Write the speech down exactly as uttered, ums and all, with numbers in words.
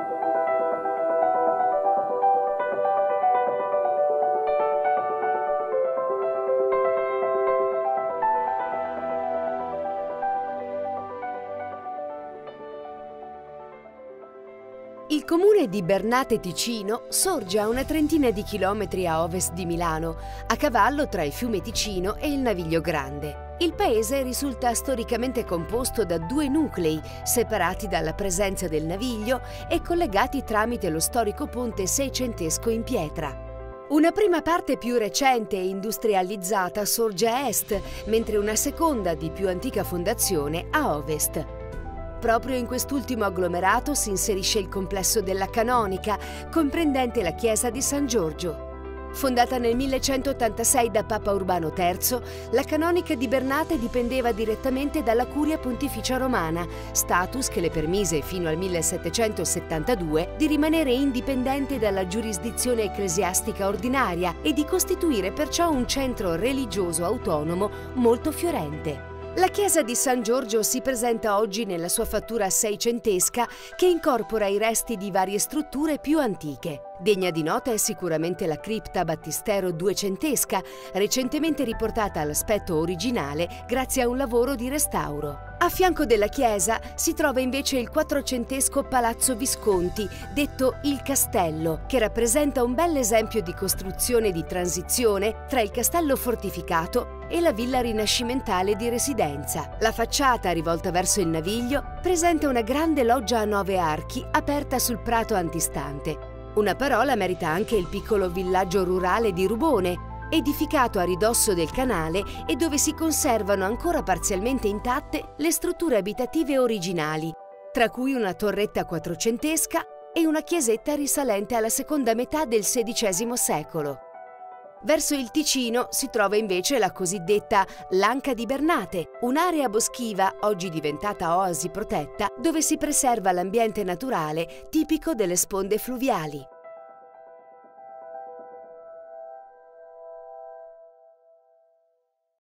Il comune di Bernate Ticino sorge a una trentina di chilometri a ovest di Milano, a cavallo tra il fiume Ticino e il Naviglio Grande. Il paese risulta storicamente composto da due nuclei, separati dalla presenza del Naviglio e collegati tramite lo storico ponte seicentesco in pietra. Una prima parte più recente e industrializzata sorge a est, mentre una seconda di più antica fondazione a ovest. Proprio in quest'ultimo agglomerato si inserisce il complesso della Canonica, comprendente la chiesa di San Giorgio. Fondata nel millecentottantasei da Papa Urbano terzo, la Canonica di Bernate dipendeva direttamente dalla Curia Pontificia Romana, status che le permise fino al millesettecentosettantadue di rimanere indipendente dalla giurisdizione ecclesiastica ordinaria e di costituire perciò un centro religioso autonomo molto fiorente. La chiesa di San Giorgio si presenta oggi nella sua fattura seicentesca che incorpora i resti di varie strutture più antiche. Degna di nota è sicuramente la cripta battistero duecentesca, recentemente riportata all'aspetto originale grazie a un lavoro di restauro. A fianco della chiesa si trova invece il quattrocentesco Palazzo Visconti, detto il Castello, che rappresenta un bel esempio di costruzione di transizione tra il castello fortificato e la villa rinascimentale di residenza. La facciata, rivolta verso il Naviglio, presenta una grande loggia a nove archi aperta sul prato antistante. Una parola merita anche il piccolo villaggio rurale di Rubone, edificato a ridosso del canale e dove si conservano ancora parzialmente intatte le strutture abitative originali, tra cui una torretta quattrocentesca e una chiesetta risalente alla seconda metà del sedicesimo secolo. Verso il Ticino si trova invece la cosiddetta Lanca di Bernate, un'area boschiva oggi diventata oasi protetta dove si preserva l'ambiente naturale tipico delle sponde fluviali.